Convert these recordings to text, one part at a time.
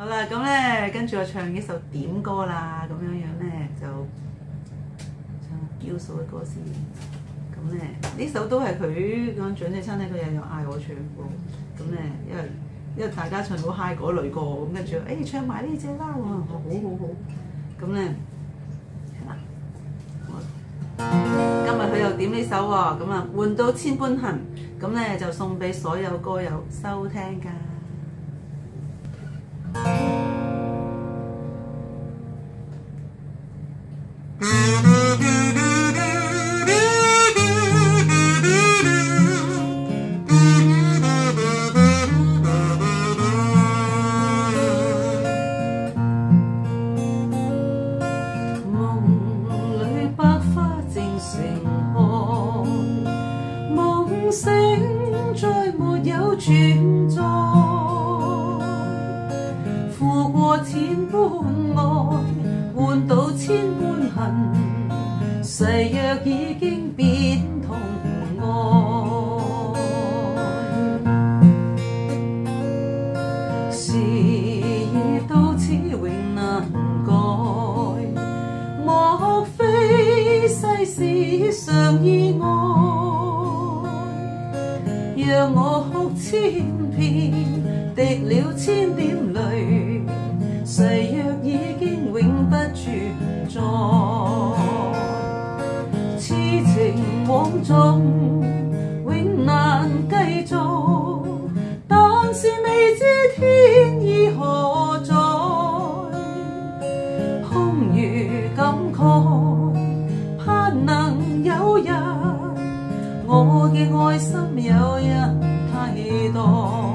好啦，咁咧跟住我唱呢首點歌啦，咁樣樣咧就唱嬌嫂嘅歌先。咁咧呢首都係佢講長者餐廳嗰日有嗌我唱歌，咁咧因為大家唱到 high 嗰類歌，咁跟住唱埋呢隻啦，我話好，咁咧係啦。今日佢又點呢首喎，咁啊換到千般恨，咁咧就送俾所有歌友收聽㗎。星再沒有存在，付過千般愛，換到千般恨，誓約已經變同愛。事已到此永難改，莫非世事常意外？讓我哭千遍，滴了千點淚，誓約已經永不存在。痴情枉縱，永難繼續，但是未知天意何在，空餘感慨，盼能有日我嘅愛心有人替代，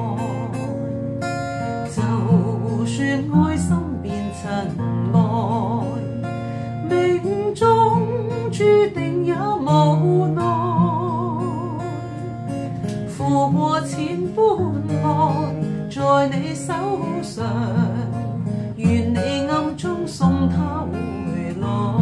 就算愛心變塵埃，命中注定也無奈。付過千般愛，在你手上，願你暗中送他回來。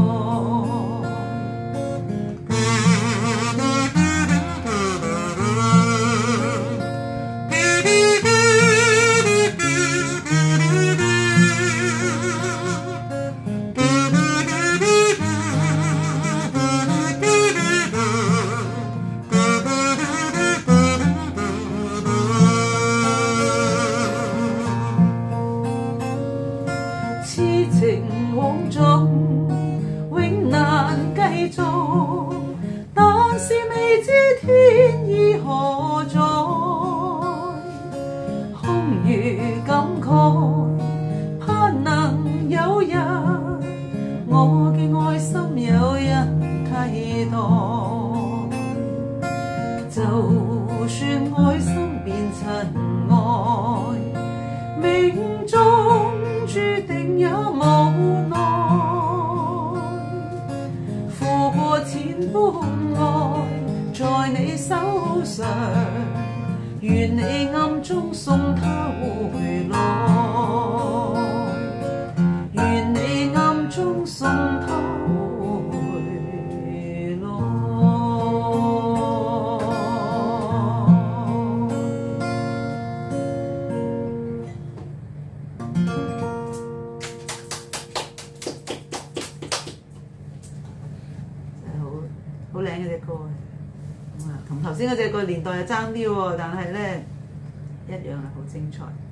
痴情枉縱，永難繼續，但是未知天意何在，空餘感慨，盼能有日我嘅愛心有人替代，就算愛心變塵埃，命中注定也無奈。付過千般愛，在你手上，願你暗中送他回來，願你暗中送他回來。好靚嘅隻歌同頭先嗰隻個年代又爭啲喎，但係咧一樣係好精彩。